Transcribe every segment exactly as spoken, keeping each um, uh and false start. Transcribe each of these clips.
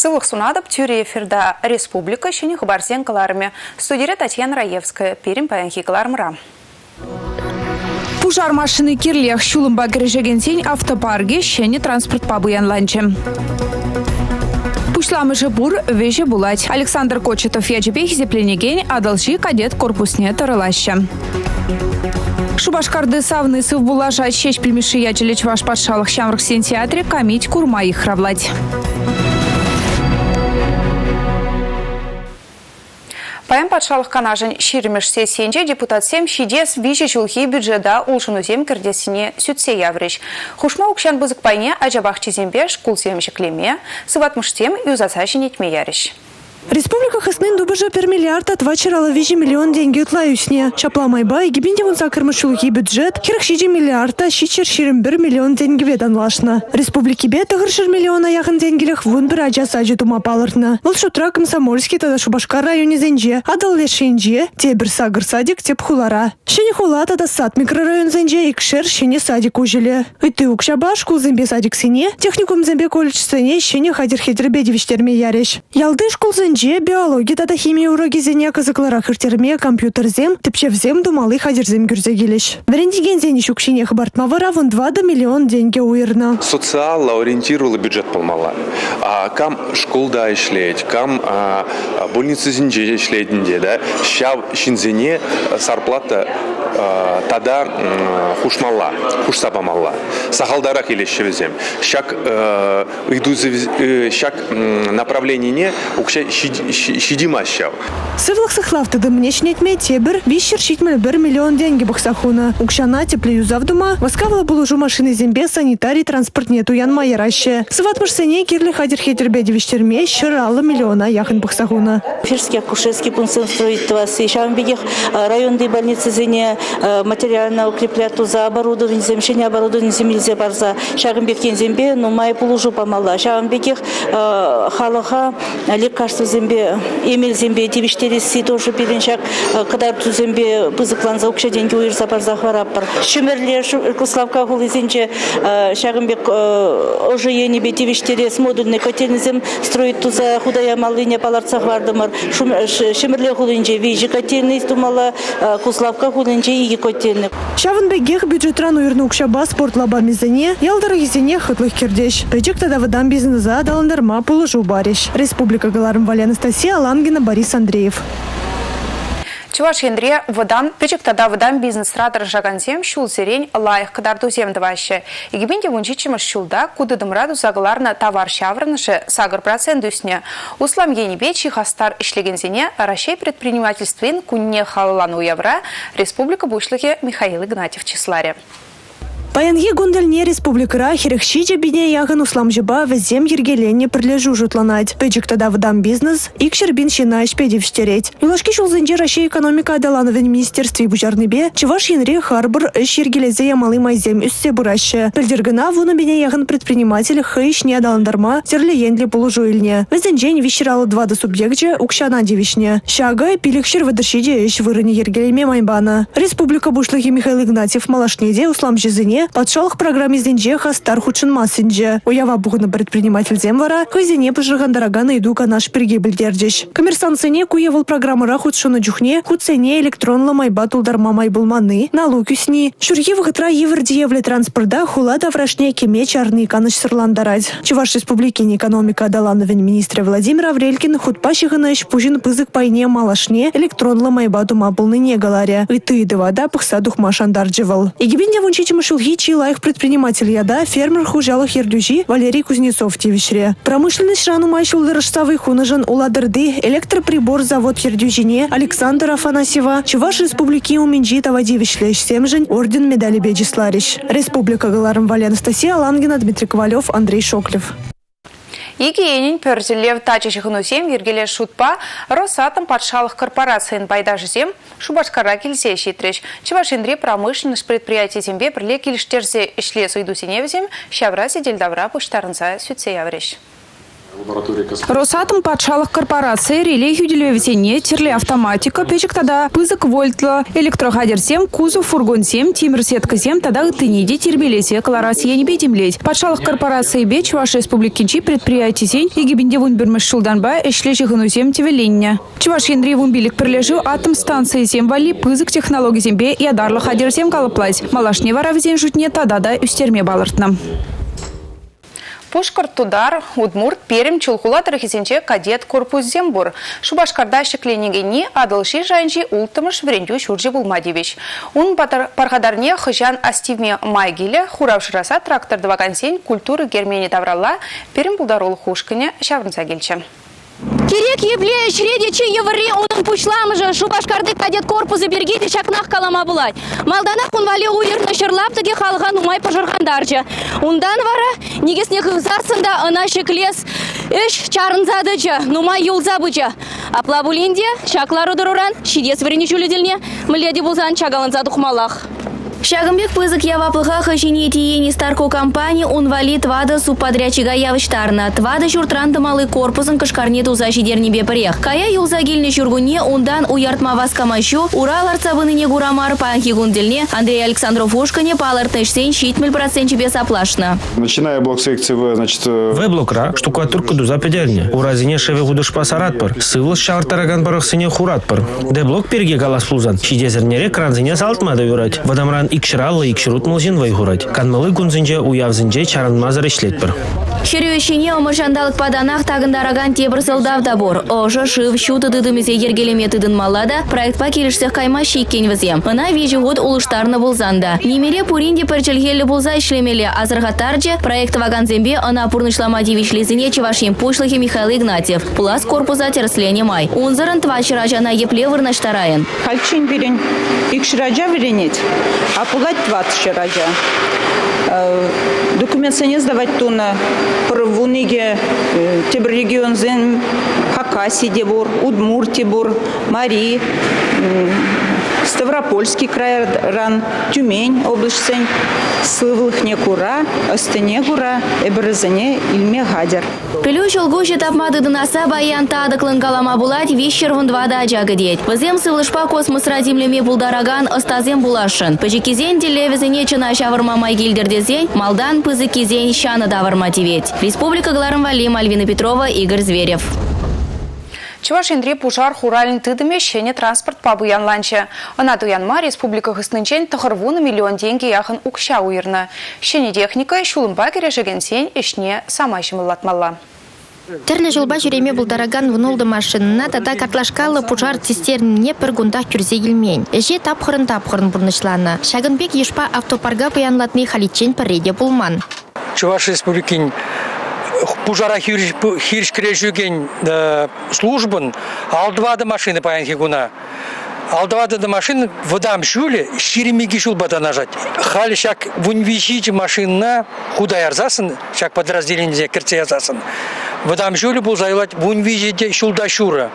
Сылық сунадып тюре эфирда республика шені хабарсен каларыме. Студия Татьяна Раевская, перім паянхи калармыра. Пужар машины кирлех шулымба кірежеген сень автопарге шені транспорт пабыянланчы. Пушламы же бур веже булать. Александр Кочетов яджебе хизепленеген адалжи кадет корпусне тарылаща. Шубашкарды савны сыв булажа чеч пельмеши яджелеч ваш патшалық шамрық сен театре камить курма их равлать. Паян патшалық канажын ширимеш сесенже депутат сем шидес виже жылхи бюджета улшыну зем кірдесіне сүтсе яврыш. Хушма укшан бызык пайне ажабақ чизембеш кулсем жеклеме, сыватмыштем юзаца жинетме ярыш. Республика хыснын дубыжа пер миллиард от вачерала вижи миллион деньги утлаюсне. Чапла майба и гибинде вон сакырмышулги бюджет хирх шиджи миллиарда шичер ширим бір миллион деньги ведан лашна. Республики бе тыгыршыр миллиона яхын денгилях вун бір аджа саджи тума палыртна. Вол шутра Комсомольский тада Шубашкар районе зенже, адал лешенже, те бір сагыр садик теп хулара. Шене хула тада сад микрорайон зенже икшер шене садик ужеле. Ыты укшаба шкул зембе садик сине, техникум зембе колледж сене шене хадир хедребедевиштерме яреш. Ялды шкул зенже биология тада химия уроки зене кызыклара хыртерме компьютер зем, тепчев зем думалы хадир зем гюрзегилеш. Верендиген зене шукшине хабартма вара вон два миллион деньги уирна. Социально ориентировала бюджет полмала. А кам школда ишлеть, кам а, больница зенже ишлетнде, да? Ща шинзене зарплата а, тада а, хушмала, хушсабамала. Сахалдарах или щевзем. Щак а, иду щак направление не укша шидимащав. Сывлых сахлавты да мне шнетме тебер вищер шитмель бір миллион деньги бахсахуна. Укшана теплею завдума воскавала булужу машины зембе санитарий транспорт нету ян майраще. Сыватмыш сене кирли хадир хетербедевиштерме щырала миллиона яхын бахсахуна. Ферский акушерский пункт строительства Шамбегих районной больницы зене материально укреплять за оборудование замещение оборудования земельзе барза Шагымбеккен зембе но май булужу помала. Шамбегих халаха лекарства зембе, эмель зембе, девичтериси тоже перенчак, когда ту зембе пызыклан за укша деньги уирса парзах вараппар. Шумерле Славка Хулизинче, Шагымбек уже енебе девичтерис модульный котельный зем строит ту за худая малыня паларцах вардамар. Шумерле Хулинче вижи котельный стумала, Куславка Хулинче и котельный. Шавынбегех бюджетран уирну укшаба спорт лаба мизене, ялдары гизене хытлых кирдеш. Пейджик тогда выдам бизнеса даландарма положу бариш. Республика Галарм Валя Анастасия Алангина, Борис Андреев. Чуваш Ендре водан, пичек тогда водан бизнес-стратор жагансем шул сирень лайх кадарду земдваще. И гибинде вунчичимаш шулда, куда дымраду загаларна товар шаврныше сагар процент усне. Услам енебечи хастар ишлегензине, ращей предпринимательствен кунне халлану евра, Республика Бушлыхе Михаил Игнатьев числаре. Паянге гундальне республикара херехшиче бине яган услам жеба везем ергеленне прилежу жутланать. Пэджик тогда вдам бизнес, икшер бин щина ишпедевштереть. Юлашки шулзенже Россия экономика адалановен министерстве бужарныбе, чеваш янре харбор эш ергелезе ямалы майзем үссе бураще. Пельдергана вуна бине яган предприниматель хэйш не адаландарма зерлеенле положу ильне. Везенжень вещерала два до субъектже укшана девишне. Шага пиликшер выдашиде эш вырыне ергелеме майбана. Республика Бушлыхи Михаил Игнатьев малашнеде услам жезыне подшалых программе зенже хастар худшин массенже. Уява бугна предприниматель земвара, хызине пожиган дорогана иду канаш пригибель держиш. Коммерсант цене куевал программара худшина джухне, худцене электрон ламайба тулдарма майбулманы, налукюсни. Шурьев гатра еврдиевле транспорта хулата врашне кеме чарны канаш сырландарать. Чуваш республики экономика адалановен министра Владимир Аврелькин худпащихана ищ пужин пызык пайне малашне электрон ламайба тума полны не галаря. И ты да вода пахса духма шандарджевал. И гибинде вунчичим шулги чилаих предприниматель яда, фермер хужалых ердюжи Валерий Кузнецов тивишре. Промышленность шрану майшул дырыштавый хунажан уладырды, электроприбор завод ердюжине Александр Афанасьева, Чуваш республики уменджи тавадивишлеш семжень орден медали беджисларищ. Республика Галарм Валя Анастасия Алангина, Дмитрий Ковалев, Андрей Шоклев. Егенин перзелев тачащих нусем Ергеле Шутпа, Росатом патшалых корпораций байдажи зем, Шубашкара кельсе щитречь. Чуваш Ендре промышленность предприятий зембе приле кельштерзе ишле суйду синевзем, щавра сидельдавра пуштарнца сюце яврещ. Росатом патшалық корпорация релей юделевесене терле автоматика печек тада пызык вольтла электрохадерсем кузов фургонсем тимир сеткасем тада тынеде тербелесе кларасия не бедемлеть. Патшалық корпорация беч Чуваш республикинчи предприятий сень егибинде вунбермеш шулданба эшлежи гынусем тевеленне. Чуваш Яндрей вунбилик прилежу атом станции сем вали пызык технологий зембе и адарлы хадерсем калыплась. Малашне варавзен жутне тада да үстерме балыртна. Пушкар, Тудар, Удмурт, Перем, Чулхулатыр хисенче кадет корпус зембур. Шубашкарда шекленегени адылши жанжи ултымыш врендю шуржи булмадевич. Он пархадарне хыжан астивме майгиле, хуравшыраса тракторды вакансень культуры гермени таврала, Перем булдарол хушкыне шаврынса келче. Керек ебле шредечи евре унын пучламыжы Шубашкарды кадет корпусы бергеде шакнах калама булай. Малданах унвали уйырны шырлаптыге халған умай пожырғандаржы. Ундан вара негеснех зарсында ына шеклес эш чарынзадычы, нумай юлзабычы. Апла булинде шаклары дұруран шидес верені жүледеліне міледи булзан чагалынзады хумалах. Шагымбек пызык яваплыха хашине тиени старко компании унвали твада субподрядчига явыштарна. Твада шуртранды малый корпусын кышкарне туза шидернебе пірех. Кая юлзагильне шургуне ундан уяртма васкамащу Урал арцабыныне гурамар панхи гунделне Андрей Александров ушкане палартышсен щитмель процентчебе саплашна. Начиная блок секции В, значит... В-блокра штукатурка дуза педерне. Уразине шеве гудыш пасаратпар. Сывыл шартараган барахсыне хуратпар. Де-блок перге галас плузан. Шидезернере кранзине салтма доверать. Вадамран икшираллы икширут мылзин вайгурать. Канмалы гунзинже уявзинже чаранмазар ишлетпар. Шерюшине омышандалық паданах тагындараган тебір сылдав дабор. Ожы шыв шуты дыдымезе ергелеме тыдын малада проектпа келішсех кайма шейкен візем. Мына вежі год улыштарны булзанда. Немере пуринде пірчілгелі булза ишлемелі азырғатарже проект ваганзембе ана пурнышлама девишлезіне Чевашин Пушлыхи Михаил Игнатьев. Плас корпуса терслене май. Унзырын твачыражана епле вырнаштарайын. Хальчин берен икшиража веренет. А пулать двадцать раджа. Документсене сдавать туна провуниге тебр регион зен Хакасия дебур, Удмуртия бур, Мари, Ставропольский край ран, Тюмень область сень, Сывлых некура, Остенегура, Эбрезене, Ильме Гадер. Пелющил гуще тапмады дынаса баян тадыклын калама булать вещер вон двада ажагадеть. Вазем сывлышпа космос радимлеме булдараган остазем булашын. Пачекизен телевизене чына шаварма майгильдердезень, Малдан пызыкизень шана давармативеть. Республика Гларымвали, Мальвина Петрова, Игорь Зверев. Чуваш Яндрей пушар хуралин тыдыме щене транспорт пабуян ланче. Она туянма республика хыснынчен тахарву на миллион деньги яхан укща уирна. Щене техника шулымба кережеген сень ишне сама шымылатмалла. Терлі жылба жүреме бұлдараган вұнылды машинына тада картлашкалы пужар тестеріне бір гундақ күрзе келмейн. Эже тапқырын тапқырын бұрнышланы. Шагынбек ешпа автопарға бұянлатмей халитчен пірреде бұлман. Чуваш республикин пужара хирш кережуген службын алдывады машины паянхи гуна. Алдывады машины водам шуле ширемеги шул батанажать. Хали шак вунвичичи машинна худа ярзасын, шак подразделение керце ярзасын. Водам шуле был зайлать вунвичичи шулда шура.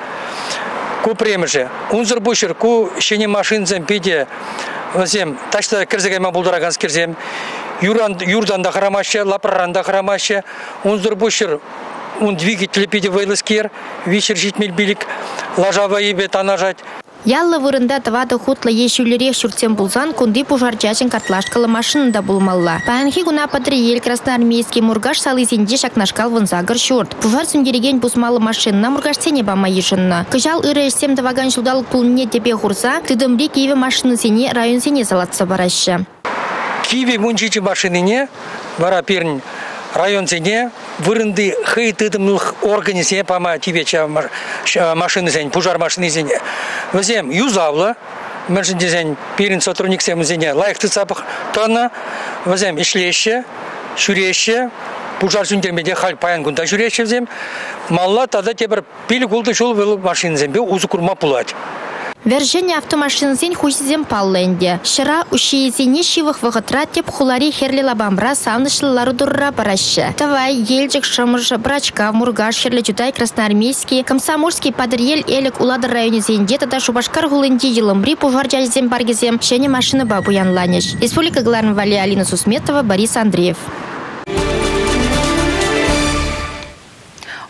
Ку премже. Унзер бушер ку щене машин земпеде. Возем, так что керзегайма булдараган скерзем. Юран юрдан да храмаще, лапран да храмаще. Унзер бушер он двигатель педе вайлескер, вечер житмель билик, лажава ебе танажать. Яллы вырында тавады хутлы ешулерек шүртсен булзан кунди пужарчашын картлашкалы машинында булмалла. Паянхи гуна патриель красноармейский мургаш салызенде шакнашкал вынзагыр шурт. Пужар сүндереген бусмалы машинна мургаш сене бама ешынна. Кыжал ыры эшсем таваган шулдалық пулне тебе хурса, тыдымри киеве машины сене район сене салатса барашы. Киеве мунчичи машинине, вара пернь. Район сене вырынды хей тыдымлых органы сене пама тибеча машины сене, пужар машины сене. Возем юзавла, мэржинде сене перин сотрудник сене сене лайхты цапах тона, возем ишлеще, шуреще, пужар сүндермеде халь паян гунда шуреще взем, малла тада тебір пили гулды шул вылы машины сене, узы курма пулать. Вержене автомашинзен хусизем палленде. Шыра ушиезене шивых вғытра теп хулари херли лабамбра саунышлылары дурра барашы. Тавай, елжік шымыш, брачка, мургаш, шерлі juday красноармейский, комсомольский падырел елік уладыр районезенде тада Шубашкар гулынде елымбри пужар жаззем баргезем, шене машины бабу янланыш. Республика Гларымвали, Алина Сусметова, Борис Андреев.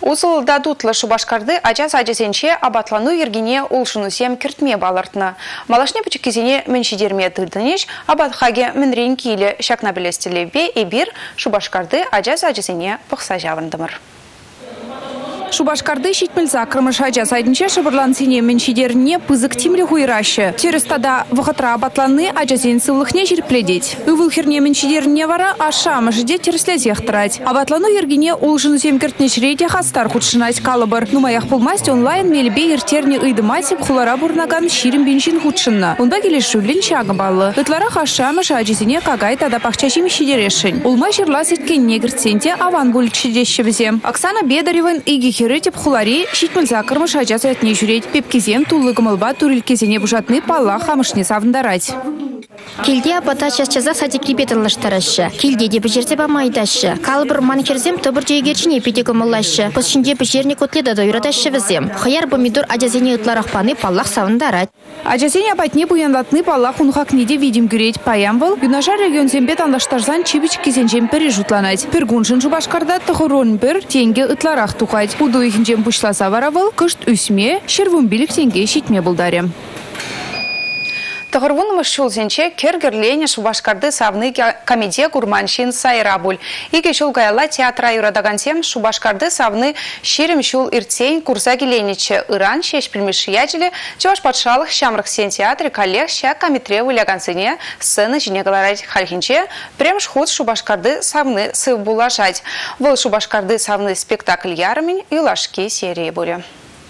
Узыл дадутлы Шубашкарды ажас ажасенче абатлану ергене улшынусем кертме балыртны. Малашне пучы кезене меншидерме тылдынеш абатхаге мінрен кейлі шакна білестілебе ебір Шубашкарды ажас ажасене пықса жавындымыр. Шубашкарды шитмельза кырмыш ажас айдынче шыбырлансене меншидерне пызык тимлі хуйрашы. Терестада вғытра абатланы ажасен сывлыхне жерпледеть. Ывыл херне меншидерне вара аша мыжыде тереслезех тырать. Абатлану ергене улжынусем кертнешрейте хастар худшынать калыбыр. Нумаях пулмасть онлайн мелбе ертерне ыйдыматип хулара бурнаган ширим беншин худшынна. Онда келешулен чагы балы. Ытлара хаша мыжа ажасене кагай тада пахчаши меншидерешін. Улма жерлас еткен негрценте аван бөлікшедеші Оксана Бедаревын иги херытеп хулари шитмельза кырмыш ажас этне жүреть. Пепкезем тулы гымылба турелькезене бужатны палла хамышне савындарать. Килде апата часчаза садик репеталаштарашы. Килде де бежерте бамайдашы. Калбыр манкерзем тобыр жегерчине педегомылашы. Посшинде бежерне котледа дойраташы візем. Хаяр помидор ажазене ытларахпаны паллах савындарать. Ажазене апатне буянлатны паллах унхакнеде видим гюреть паямбыл. Юнаша регионзембе танлаштарзан чибич кизенжем пережутланать. Пергуншын Шубашкарда тахурон бір тенге ытларах тухать. Уду ихинжем пушласа варавыл, кышт үсме, шервумбилик тенге шитме булдарем. Тағырвын шулзенче кергерлене Шубашкарды савны комедия курманшин сайрабуль. Иге шул гайла театра юрадагансем Шубашкарды савны шерем шул иртсень курса геленече Иран шеш пельмеши ячеле чеваш патшалых шамрых сен театре коллег ща кометре вылягансыне сцены жіне галарать хальхинче прем шхуд Шубашкарды савны сыв булажать. Выл Шубашкарды савны спектакль ярмень и лашки серии буре.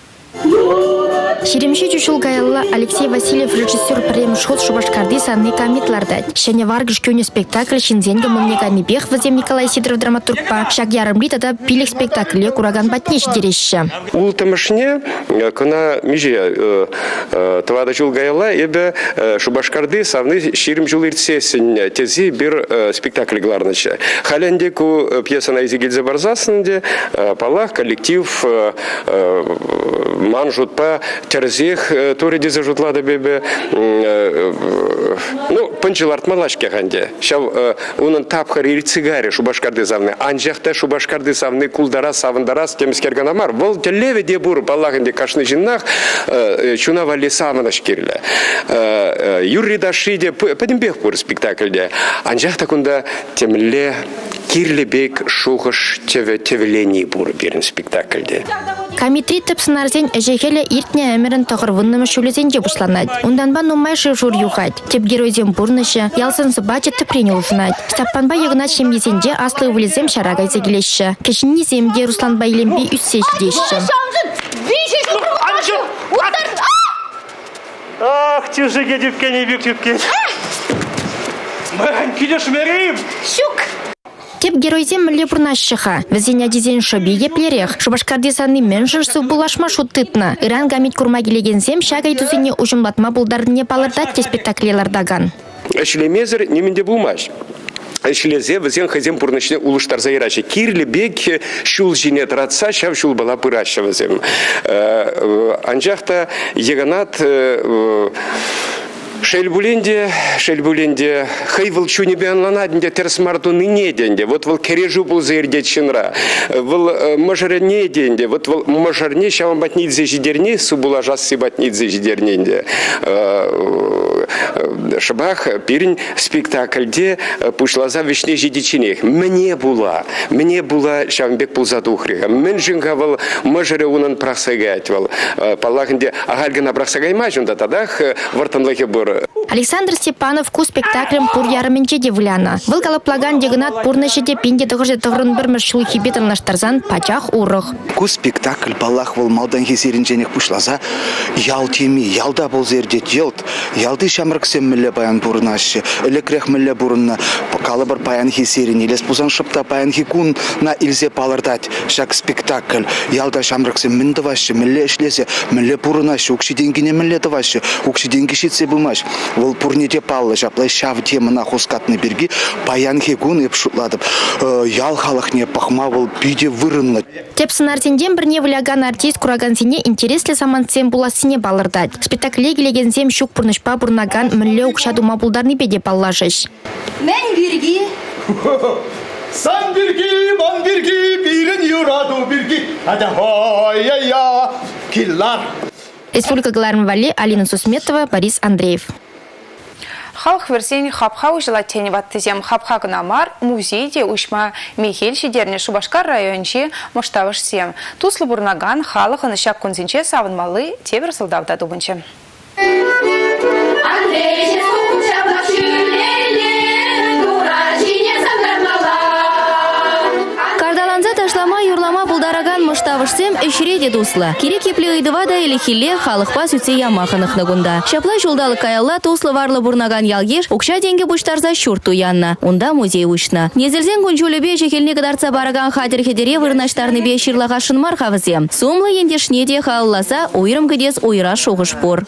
Шеремши Чушулгаялла Алексей Васильев режиссер премшхот Шубашкарды санны камитлардать. Шене варгыш кёне спектакль шинзенге мылнегами бех вазем Николай Сидоров драматургпа. Шак ярымли тада пилек спектакле кураган батнеш дереща. Ул тамашне кына миже Тавада Чулгаялла ебе Шубашкарды савны шерем жулыртсесен тези бир спектакль гларныча. Халяндеку пьеса на изигельзе барзасынде палах коллектив манжут по терзех туре дизе жутлада бебе ну панчиларт малашке ганде шав унын тапхар ир цигаре Шубашкарды савны анжахта Шубашкарды савны кулдара савындарас темскерганамар вол телеве де бур балагынде кашны жиннах чуна валли саманаш кирле юридашиде падимбех бур спектакльде анжахта кунда темле кирлебек шухаш теве тевелени бур бирин спектакльде. Комитет тепсынарзен әжекелі иртне әмірін тағырвыннымы шөлезенде бұшланад. Онданба нумай шывжур юхать. Теп геройзем бұрнышы, ялсын зыбачы тіпрене ұлзынад. Стаппанба егінат шемезенде аслы вылезем шарагай зегелеші. Кешінні земде Русланба илембе үссеш деші. Ах, тюжеге дүпкені бек дүпкен. Мән келеш мәрейім. Шук! Теп геройзем мілі бұрнашыға. Візен әдезен шөбе еплерех. Шубашкарды саны меншінсі бұлашма шуттытна. Иран гамит күрма келегенсем шағай түзіне ұжымлатма бұлдардыне палырдат те спектаклелардаган. Әшілемезір неменде бұлмаш. Әшілезе візен хазем бұрнышыне ұлыштар зайрачы. Кирлі бек шул жіне тратса, шав шул бала пырашы візем. Анжақта еганат Шельбуленде, Шельбуленде, хайвал чунебе анланаденде терсмарту ныне денде, вот вол кережу был заирдет шинра, вол мажарне денде, вот вол мажарне шавам батнит зежидерне, субула жасси батнит зежидерненде. Шабах пирень спектакльде пушлаза вишне жидичинех. Мне була, мне була шавамбек пулзадухрига. Мен жингавал мажаре унан прахсагайтвал. Палахнде агальгана прахсагаймажунда тадах вартанлахе бор. Александр Степанов ку спектаклем пур ярыменче девляна. Был галаплаган дегнат пурныши де пинде тығырже тығырын бір міршілі хибетін наштарзан пачах урық. Ку спектакль балах вол малдан хесерінженек пушлаза ял теми, ялда бол зердет елд. Ялды шамрыксем мілі баян бұрынашы, элекрех мілі бұрынна. Калыбыр баян хесерін, елес пузан шыпта баян хикун на илзе палырдать. Шак спектакль, ялда шамрыксем мінді вашы, мілі ішлесе, мілі бұрынашы, укши денгіне мілі вашы, укши денгі шитсе бұмаш. Вол пурнете паллы жаплай шав темына хускатны берги, баян хикун еп шутладып. Ял халықне пахма вол биде вырынны. Теп сынартенден бірне выляган артист курагансене интереслі самансен буласыне балырдать. Спектакле келегенсем шук пурнышпа бурнаган мілі укшаду мабулдарны беде паллажыш. Мен бирги Сан бирги, ман бирги, бирен юраду бирги. Ада хой-я-я, киллар. Республика Галармвали, Алина Сусметова, Борис Андреев. Халық версен хапха ұжылаттені баттызем хапха гынамар музейде ұшма Михель шедерне Шубашкар районче мұштавыш сем. Туслы бұрнаган халықын шак күнзінче савынмалы тебір сылдавда дубынче. Кардаланза ташлама юрлама булдараган мұштавышсем үшіреде дусла. Керек епле ыйдывада или хиле халықпа сүтсе ямаханық нагунда. Шапла жолдалы каялла туслы варлы бурнаган ялгеш укша денге буштарза шурт туянна. Унда музей ушна. Незелзен күнчулебе жекелне кадарца бараган хадер хедере вырнаштарны бе ширлағашын мархавызем. Сумлы ендешнеде халласа уйрым кедес уйра шоғыш пор.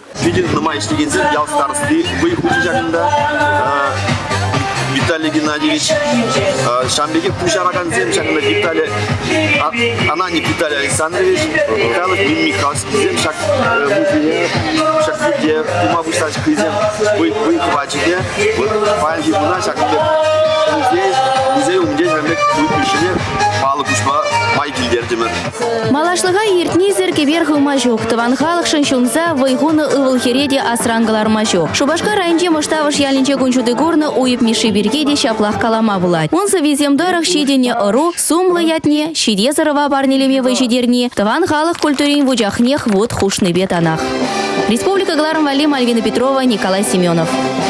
Виталий Геннадьевич, Шамбеге Пушараган земшагында Виталий, Анани Виталий Александрович, Михайлов Михайловский земшаг музея, шагде Тума Буштарский зем, выхвачене, панги буна шагде музей, музей умдеж рамек выпишене, палы кушма майкилдердемен. Малашлыга ертнизер кебер хылмажок, таван халық шыншунса вайгуны ывылхереде асрангалар мажок. Шубашкар районче мұштавыш ялінче күнчуды горны уйып миши бергеде шаплах калама булать. Онсы визем дойрах шидене ыру, сумлы ятне, шиде зарыва барнелеме вайшидерне, таван халық культурин вуджахнех вот хушны бетанах. Республика Галармвали, Мальвина Петрова, Николай Семенов.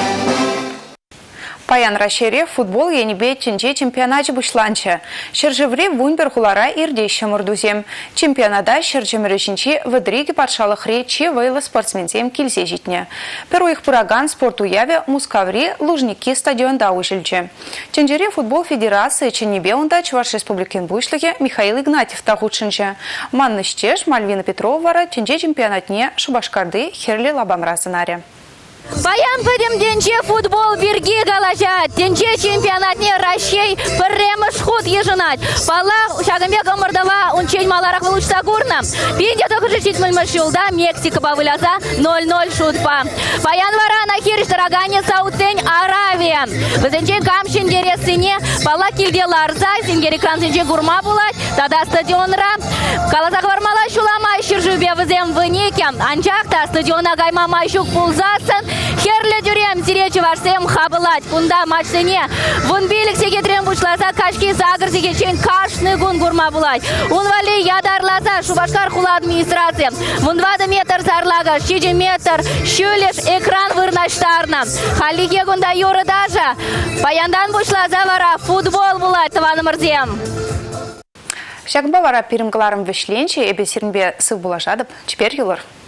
Паян Рашере футбол енебе тенже чемпионачы бұшланчы. Шыржывре вунбер хулара ирдеші мұрдузем. Чемпионада шыржымырышынче вадриги патшалық рече вайлы спортсмензем келсе жетіне. Перу их пураган спорт уяве Мускавре лужники стадионда ұжылчы. Тенжере футбол федерации ченебе онда Чуваш республикен бұшлығы Михаил Игнатьев тағутшынчы. Манны штеш Мальвина Петровара тенже чемпионатне Шубашкарды херли лабамра сценария. Паян пыдем денче футбол берги галажат, денче чемпионатне Рашей пырремыш худ ежынать. Пала шагамбе гамардала унчень маларах вылучса гурна. Пинде тохжи читмыльмыш юлда Мексика бавыляза ноль ноль шутпа. Паян варана хириш тарагане сауцень Аравия. Вызенчен камшин дересыне пала килде ларза, зингери кранзенче гурма булать, тада стадионра. Калазак вармала шулама ширжубе вызем вынеке. Анчакта стадиона гайма майшук пулзасын. Херле дюрем зиречи варсем хабылать. Кунда матчсене. Вон билик секетрем бучласа качки загр секечен кашны гун гурма булать. Унвали ядарласа Шубашкар хула администрация. Вон двадцать метр зарлага, шиджи метр, шулеш экран вырнаштарна. Халике гунда юры даже. Паяндан бучласа вара футбол булать таваны мырзем. Шагба вара пирымгаларым вешленче, эбе сирнбе сыв булашадып, чпер юлар.